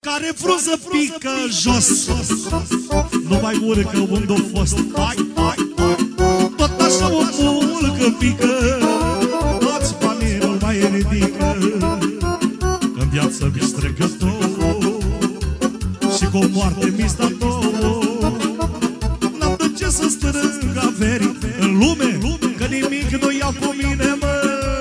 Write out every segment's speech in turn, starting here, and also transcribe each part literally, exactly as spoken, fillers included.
Care frunză pică jos, nu mai urcă unde-o fost. Hai, hai, hai, tot așa o mulcă pică, toți banii nu mai ridică. În viață mi străgător și cu moarte mi stator. N-am de ce să strâng averi în lume, că nimic nu iau cu mine, mă.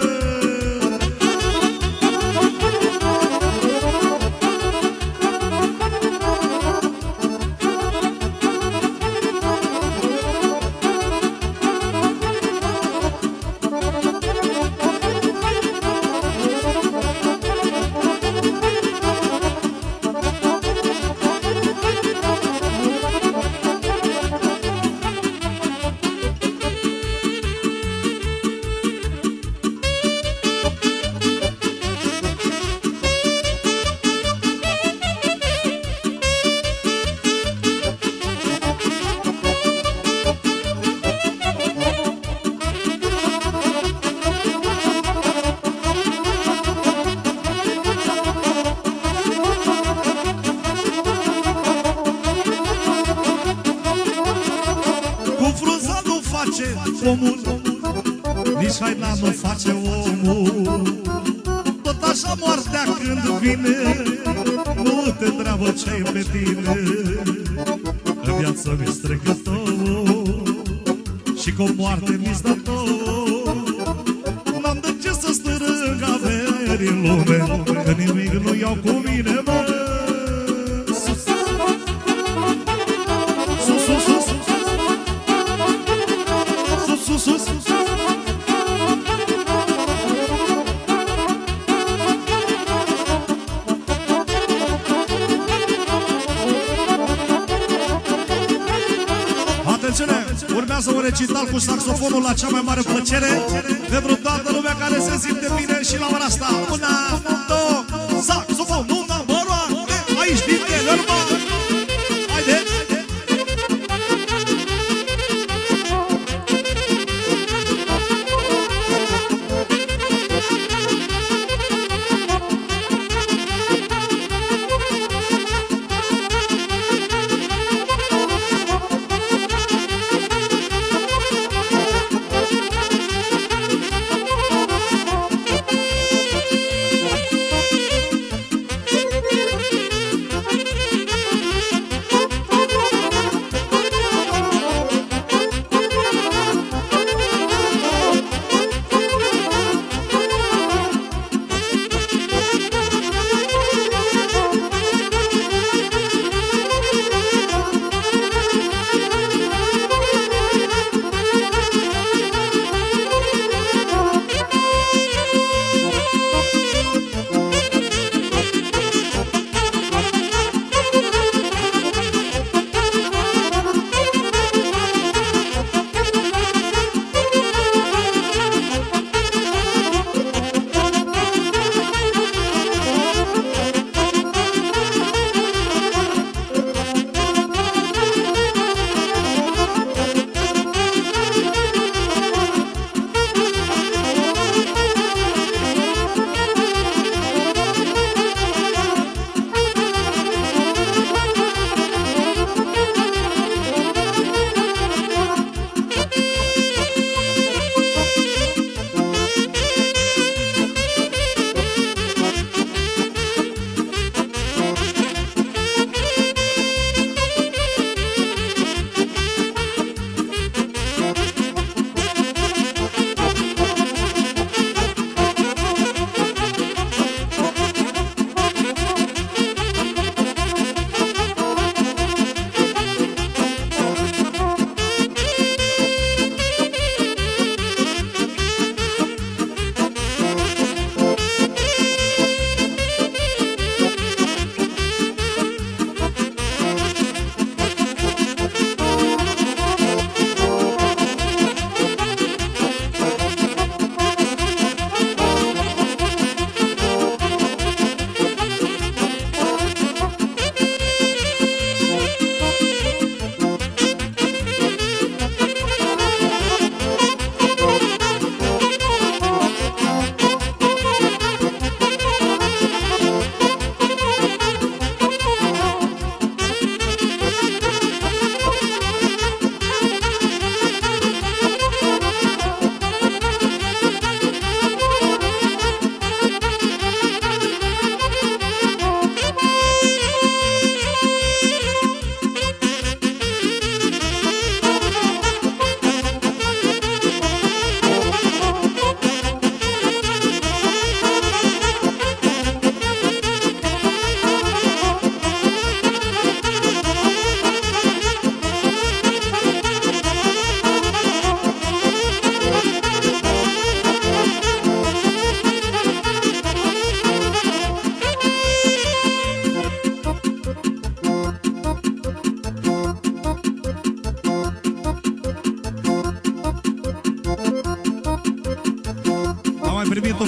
Omul, nici haina nu face omul. Tot așa moartea când vine, nu te întreabă ce-i pe tine. În viață mi-e strigător și cu moarte mi-e stator. N-am de ce să strâng averi în lume, că nimic nu iau cu mine, mă. Sus, sus, sus, sus. Sus, sus, sus. Atențiune! Urmează un recital cu saxofonul la cea mai mare plăcere pentru toată lumea care se simte bine și la ora asta. Una, două, saxofon, una, măroa, aici din el, normal. Haideți!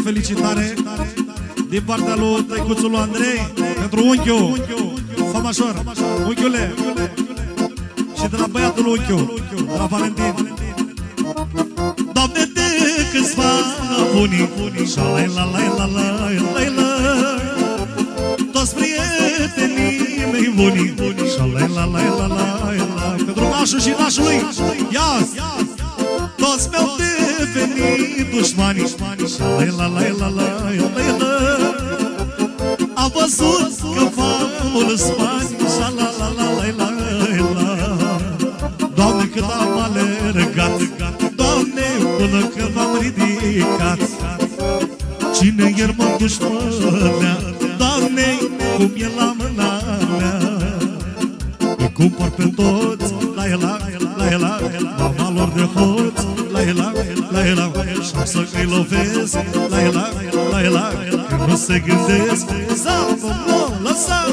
felicitare din partea lui tăicuțul lui Andrei pentru unchiul Famașor, unchiule, și de la băiatul unchiul, de la Valentin. Doamne, de câțiva bunii, șa-lai-la-lai-la-lai-la-lai-la, toți prietenii mei bunii, șa-lai-la-lai-la-lai-la, pentru nașul și nașului, ia-s! Toți mi-au devenit dușmanii, șa-lai-la-lai-la-lai-la-lai-la, am văzut că fac mulți bani, șa-la-la-la-lai-la-lai-la. Doamne, cât am alergat, Doamne, până când m-am ridicat. Cine iermă dușmânea, Doamne, cum e la mâna mea. Îi cumpăr pe toți, la ela, la ela, mama lor de hoț, la ela, la ela, și-am să-i lovesc, la ela, la ela, că nu se gândesc, sau nu lăsa.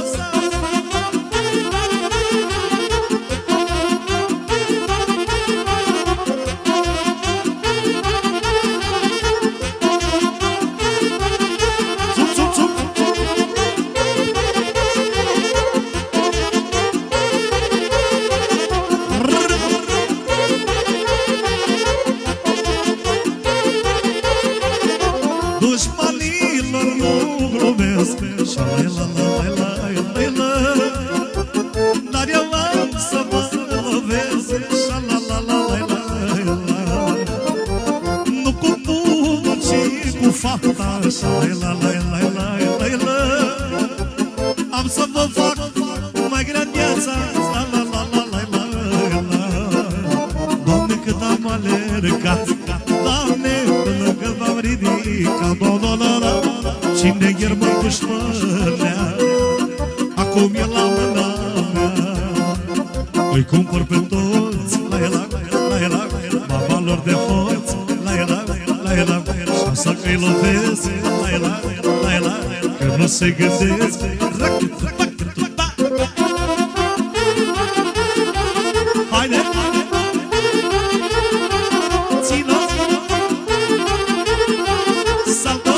Dar eu am să mă lovesc, șa-la-la-la-la-la-la-la, nu cu bunul, ci cu fapta, șa-la-la-la-la-la-la, am să vă fac mai grea viața, șa-la-la-la-la-la-la. Doamne, cât am alergat, Doamne, până când m-am ridicat, do-do-do-do. Cine iermă dușmânea, acum e la mâna mea. Îi cumpăr pe toți, la ela, la ela, mama lor de hoți, la ela, la ela, și-am să-i lovesc, la ela, la ela, că nu se gândesc. Haide! Țină! Saltă!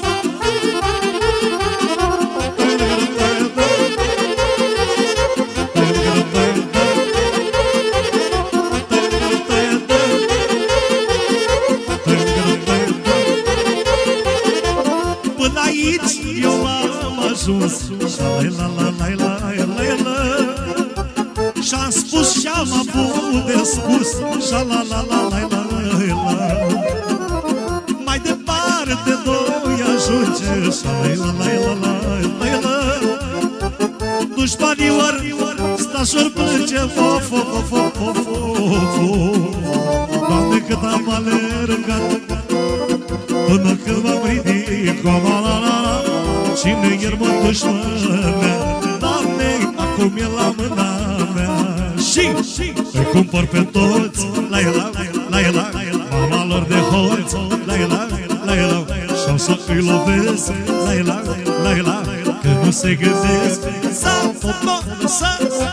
Până aici eu am ajuns, șa-la-la-la-la-la-la, și-am spus și-am avut de spus, șa-la-la-la-la-la-la. Mai departe doi ajunge, șa-la-la-la-la-la-la. Dușmanii ori stașori plânge, fo-fo-fo-fo-fo-fo. Doamne, cât am alergat, până când m-am ridicat, cine iermă dușmânea, Doamne, acum e la mâna mea. Și îi cumpăr pe toți, la ela, la ela, mama lor de hoți, la ela, la ela, și-am să-i lovesc, la ela, la ela, că nu se gândesc, sau nu lăsa.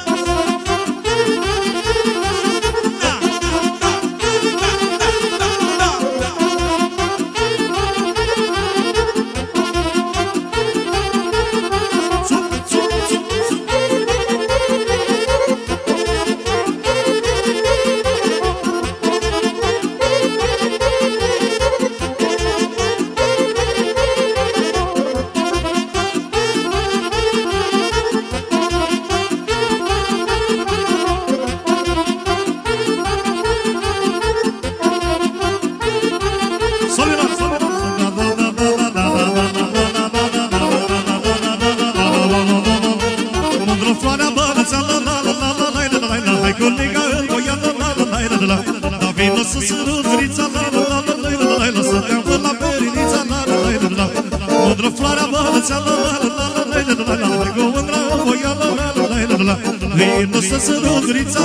Nu să se rugrița,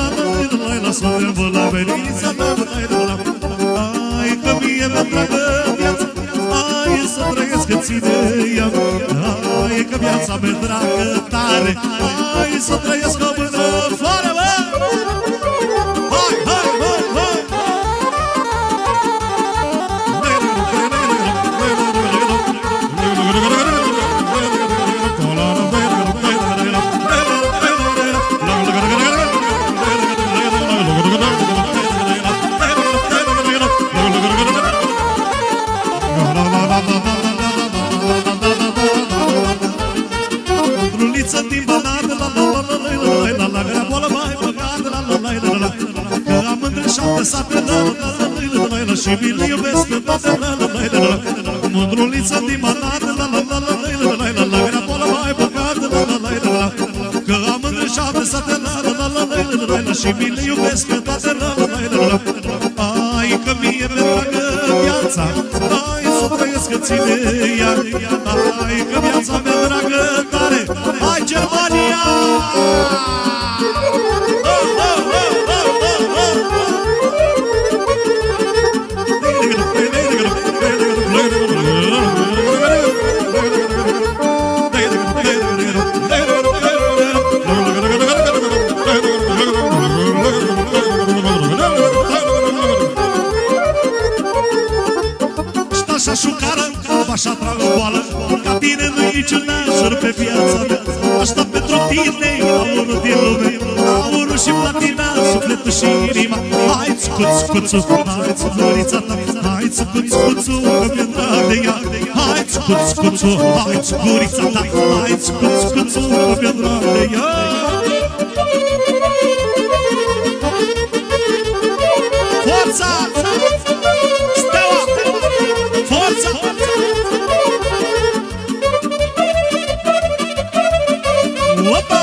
la venița, ai că mie mi-a dragă viața, ai să trăiesc că ține ea, ai că viața mi-e dragă tare, ai să trăiesc o mână floare, bă! Hai, hai, hai, hai! Mândruliță din banană, la la la la la la la la la grea boală mai băgată, la la la la la că am îndrășat sate, la la la la la la și mi-l iubesc pe toate, la la la la la Mândruliță din banană, la la la la la la la la grea boală mai băgată, la la la la la că am îndrășat sate, la la la la la la și mi-l iubesc pe toate, la la la la la ai că mie mi-e dragă viața, ai să trăiesc că ține ea, ai că viața mi-e dragă tare, hai Germania! Așa șucară, așa trag o boală, ca tine nu-i niciun nașuri pe viața mea. Aștept pentru tine aurul din lume, aurul și platina, sufletul și inima. Hai țucuț, țucuțu, hai țucurița ta, hai țucuț, țucuțu, că mi-e drag de ea. Hai țucuț, țucuțu, hai țucurița ta, hai țucuț, țucuțu, că mi-e drag de ea. Forța! Steaua! Forța! Opa!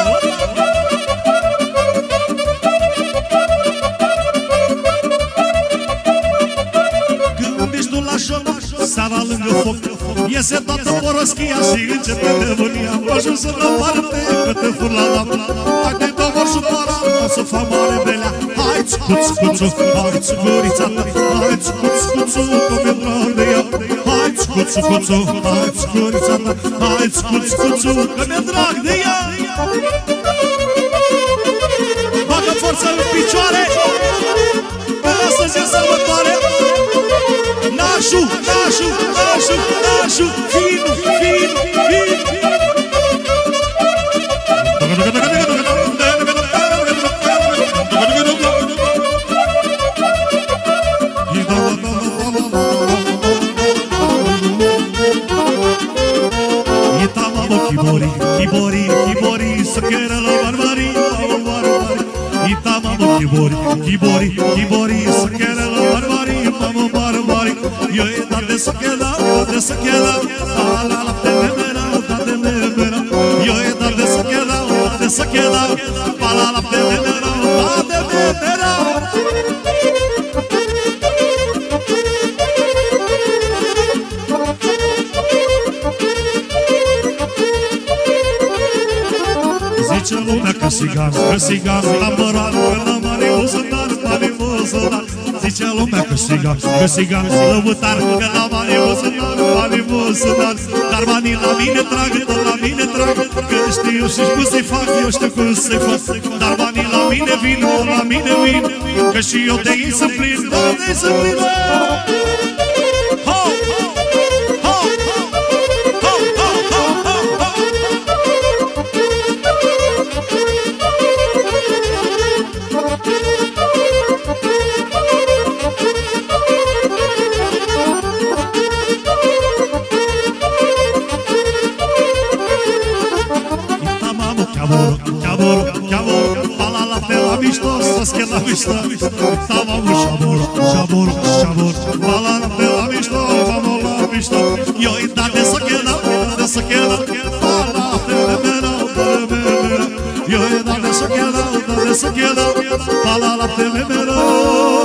Când ești tu la joc, seara lângă foc, iese toată poroschia și începe nebunia. Am ajuns în o parte, că te fur la lapă, hai te domor supăra, o să fac mare belea. Hai țucuț, țucuțu, hai țucurița ta, hai țucuț, țucuțu, că mi-e drag de ea. Hai țucuț, țucuțu, hai țucurița ta, hai țucuț, țucuțu, că mi-e drag de ea. Bagă forța în picioare, că astăzi e sărbătoare. Nașu, nașu, nașu, nașu, finu, finu, finu. Kibori, kibori, kibori, sakera la barbari, barbari. Ita mamo kibori, kibori, kibori, sakera la barbari, mamo barbari. Yo e da de sakela, de sakela, ala la temera, da temera. Yo e da de sakela, de sakela, ala la temera, da temera. Zice lumea că sigar, că sigar, la mărar, că la mare muzătar, mare muzătar. Zice lumea că sigar, că sigar, lăutar, că la mare muzătar, mare muzătar. Dar banii la mine trag, tot la mine trag, că știu și cum să-i fac, eu știu cum să-i fac. Dar banii la mine vin, la mine vin, că și eu de ei să plin, de ei să plin. La vista, stavamo shabor, shabor, shabor, balana pela vista, vamos la vista. Yo e da dessa queda, dessa queda, bala pela mera, mera. Yo e da dessa queda, dessa queda, bala la pela mera.